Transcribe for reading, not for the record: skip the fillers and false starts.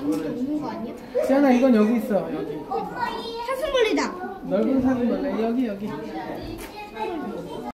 아무것도 없는 거 아니야? 지안아 이건 여기 있어. 여기. 사슴벌레다. 넓은 사슴벌레 여기.